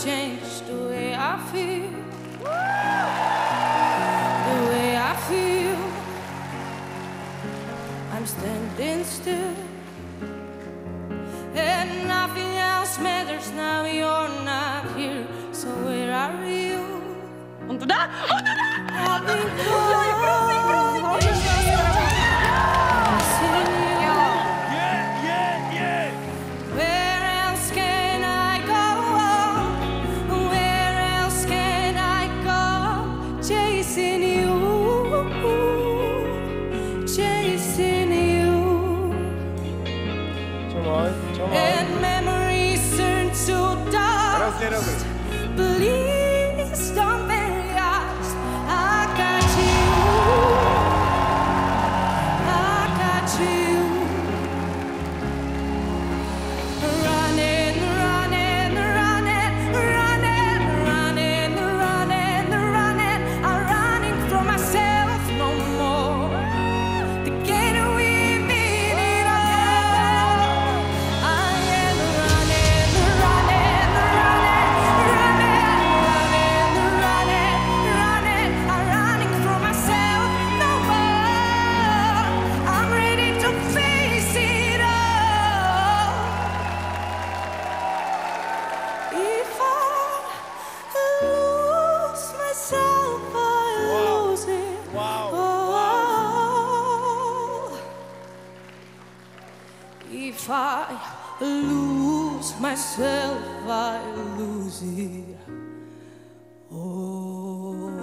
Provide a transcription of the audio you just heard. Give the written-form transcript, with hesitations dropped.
changed the way I feel. The way I feel. I'm standing still, and nothing else matters now. You're not here, so where are you? On туда? On туда! I've been calling you. Where else can I go? Where else can I go? Chasing you, chasing you. And memories turn to dust. Please don't bury us. I got you. I got you. Running, running, running, running, running, running, running. I'm running from myself no more. To get away with it all. I am running, running, running, running, running, running. I'm running from myself no more. I'm ready to face it all. If I lose myself, I lose it all. If I lose myself, I lose it all.